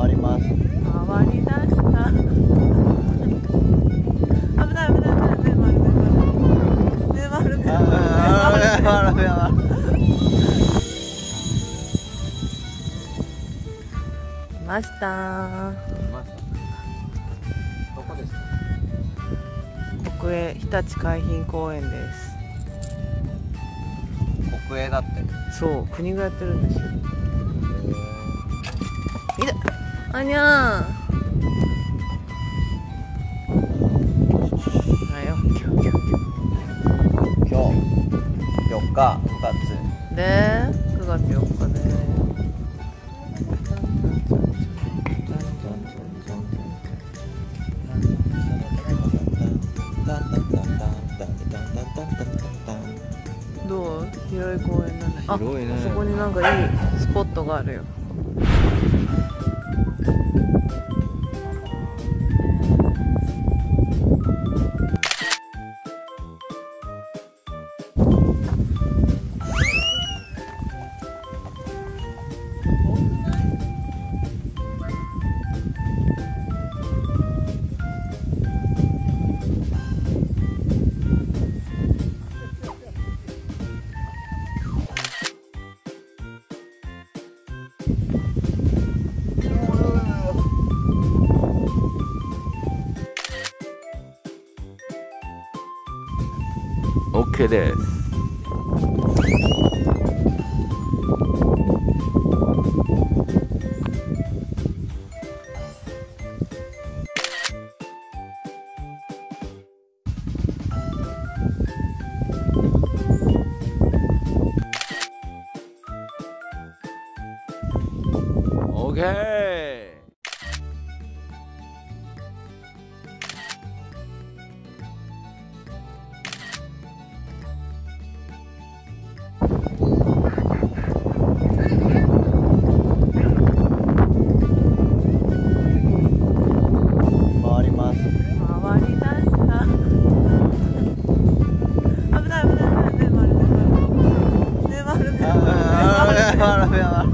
回ります。 回りだした。危ない危ない危ない。目回る目回る目回る目回る。来ました。 どこですか？ 国営ひたち海浜公園です。 国営だって。 そう、国がやってるんですよ。いた、あにゃー。はいよ、今日 4日、9月。 で、9月4日で。どう？広い公園だね。あ、 広いね。 そこになんかいいスポットがあるよ。 OK です。OK。回ります。 回りだした。危ない危ない危ない。目回る目回る目回る目回る。